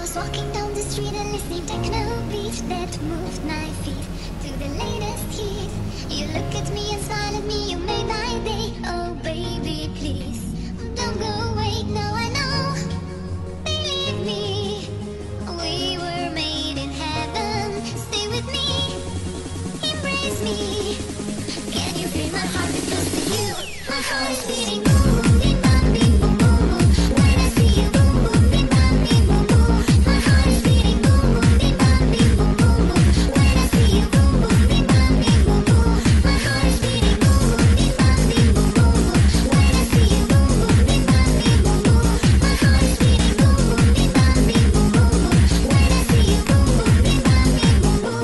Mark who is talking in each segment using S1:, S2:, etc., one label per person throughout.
S1: walking down the street and listening techno beat that moved my feet to the latest hit. You look at me and smile at me, you made my day. Oh baby, please don't go away. No, I know, believe me, we were made in heaven. Stay with me, embrace me. Can you feel my heart beat close to you? My heart is beating boom boom, bim bam bim boom boom boom. When I see you boom boom, bim bam bim boom boom. My heart is beating boom boom, bim bam bim boom boom boom. When I see you boom boom, bim bam bim boom boom. My heart is beating boom boom, bim bam bim boom boom boom. When I see you boom boom, bim bam bim boom boom. My heart is beating boom boom, bim bam bim boom boom boom. When I see you boom boom, bim bam bim boom boom.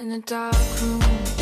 S2: in a dark room.